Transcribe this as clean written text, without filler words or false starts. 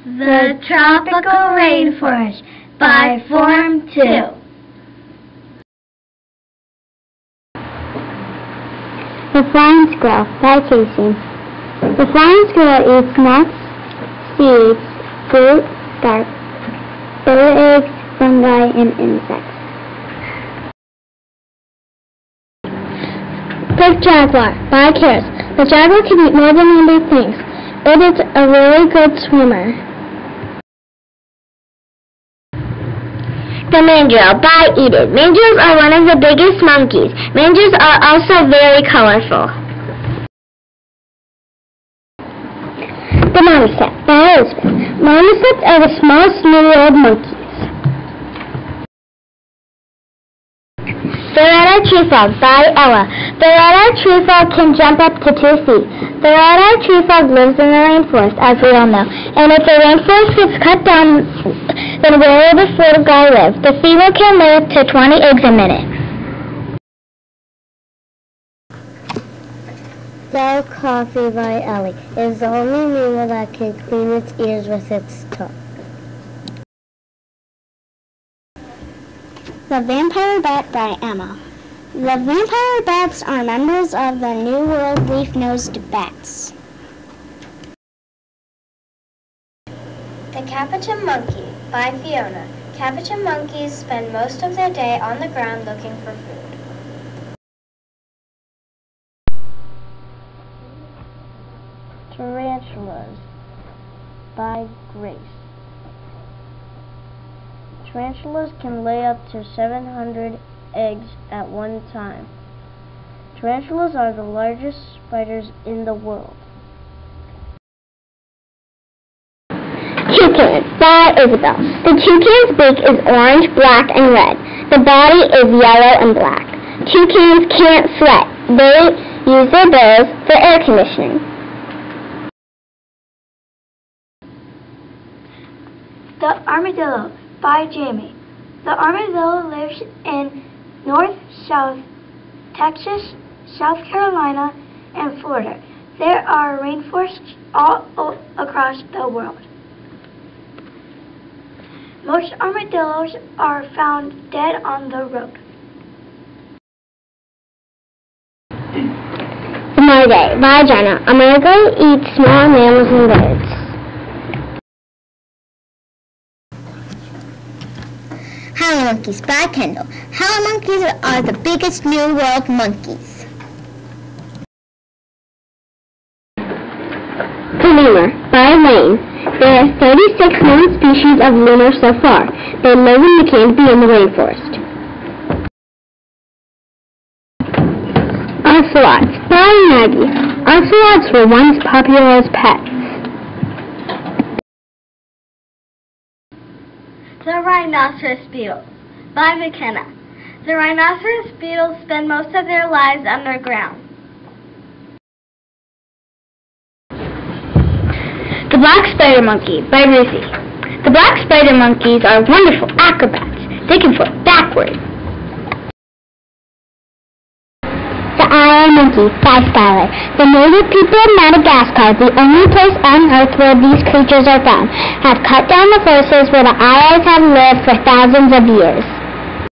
The Tropical Rainforest by Form 2. The Flying Squirrel by Pixie. The flying squirrel eats nuts, seeds, fruit, bark, bird eggs, fungi, and insects. The Jaguar by Cares. The jaguar can eat more than 100 things, but it's a really good swimmer. The Mandrill by Edith. Mandrills are one of the biggest monkeys. Mandrills are also very colorful. The Marmosets by Elizabeth. Marmosets are the smallest New World monkeys. The red-eyed tree frog by Ella. The red-eyed tree frog can jump up to 2 feet. The red-eyed tree frog lives in the rainforest, as we all know. And if the rainforest gets cut down, then where will this little guy live? The female can lay up to 20 eggs a minute. Bell Coffee by Ellie is the only mammal that can clean its ears with its tongue. The Vampire Bat by Emma. The vampire bats are members of the New World leaf-nosed bats. The Capuchin Monkey by Fiona. Capuchin monkeys spend most of their day on the ground looking for food. Tarantulas by Grace. Tarantulas can lay up to 700 eggs at one time. Tarantulas are the largest spiders in the world. Toucan by Isabel. The toucan's beak is orange, black, and red. The body is yellow and black. Toucans can't sweat. They use their bills for air conditioning. The Armadillo by Jamie. The armadillo lives in North, South Texas, South Carolina, and Florida. There are rainforests all across the world. Most armadillos are found dead on the road. The Margay by Jenna. A margay eats small mammals and birds. Howler monkeys by Kendall. Howler monkeys are the biggest New World monkeys. The lemur by Lane. There are 36 known species of lemur so far. They live in the canopy in the rainforest. Ocelots by Maggie. Ocelots were once popular as pets. The Rhinoceros Beetle by McKenna. The rhinoceros beetles spend most of their lives underground. The black spider monkey by Ruthie. The black spider monkeys are wonderful acrobats. They can flip backward. The eye monkey by Skylar. The native people of Madagascar, the only place on Earth where these creatures are found, have cut down the forests where the eyes have lived for thousands of years.